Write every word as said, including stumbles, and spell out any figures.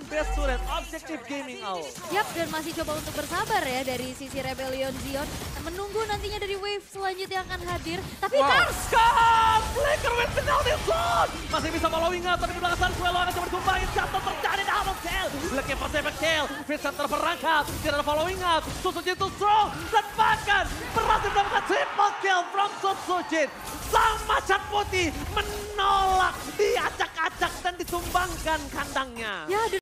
best suited objective gaming Owl. Yap, dan masih coba untuk bersabar ya dari sisi Rebellion Zion. Menunggu nantinya dari wave selanjutnya yang akan hadir. Tapi Wow. Kars! Kars! Flicker with penalty zone! Masih bisa following up, tapi di belakang sana Suelo akan coba dikumpangin. Jatuh terjadi double kill. Looking for seven kill. Vincent terperangkap. Tidak ada following up. Susujin too strong. Dan bahkan berhasil mendapatkan triple kill from Susujin. Sang macan putih menolak, diacak-acak dan ditumbangkan kandangnya.